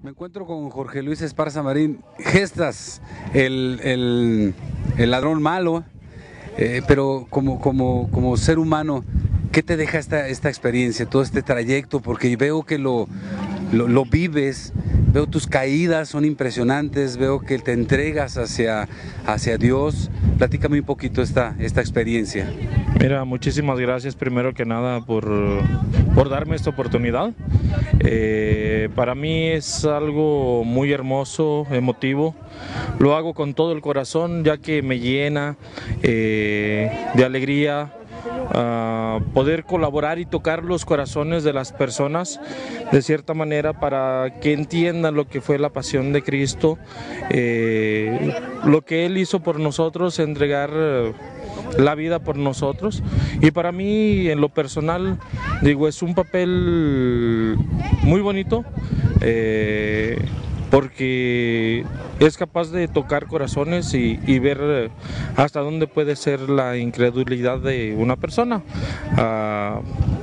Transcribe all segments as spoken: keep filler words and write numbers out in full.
Me encuentro con Jorge Luis Esparza Marín. Gestas el, el, el ladrón malo, eh, pero como, como, como ser humano, ¿qué te deja esta, esta experiencia, todo este trayecto? Porque veo que lo, lo, lo vives, veo tus caídas, son impresionantes, veo que te entregas hacia, hacia Dios. Platícame un poquito esta, esta experiencia. Mira, muchísimas gracias primero que nada por, por darme esta oportunidad. Eh, para mí es algo muy hermoso, emotivo. Lo hago con todo el corazón, ya que me llena eh, de alegría uh, poder colaborar y tocar los corazones de las personas de cierta manera para que entiendan lo que fue la pasión de Cristo, eh, lo que Él hizo por nosotros, entregar la vida por nosotros. Y para mí, en lo personal, digo, es un papel muy bonito, eh, porque es capaz de tocar corazones y, y ver hasta dónde puede ser la incredulidad de una persona, uh,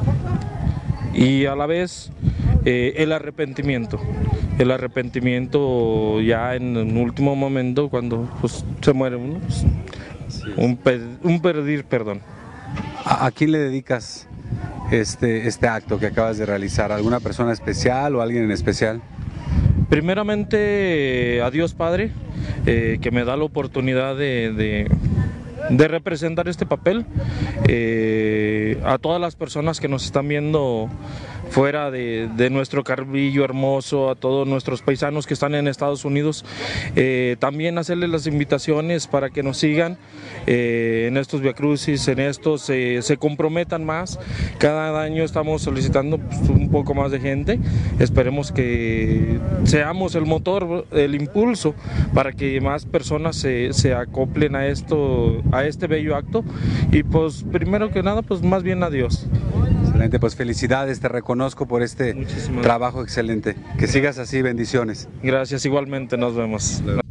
y a la vez eh, el arrepentimiento. El arrepentimiento ya en un último momento, cuando pues, se muere uno, pues, un, per, un pedir perdón. ¿A, ¿A quién le dedicas este, este acto que acabas de realizar? ¿A alguna persona especial o a alguien en especial? Primeramente a Dios Padre, eh, que me da la oportunidad de, de, de representar este papel, eh, a todas las personas que nos están viendo fuera de, de nuestro Carrillo hermoso, a todos nuestros paisanos que están en Estados Unidos, eh, también hacerles las invitaciones para que nos sigan eh, en estos viacrucis, en estos eh, se comprometan más. Cada año estamos solicitando pues, un poco más de gente, esperemos que seamos el motor, el impulso para que más personas se, se acoplen a esto, a este bello acto, y pues primero que nada pues más bien a Dios. Excelente, pues felicidades, te reconozco por este trabajo excelente. Que sigas así, bendiciones. Gracias, igualmente, nos vemos.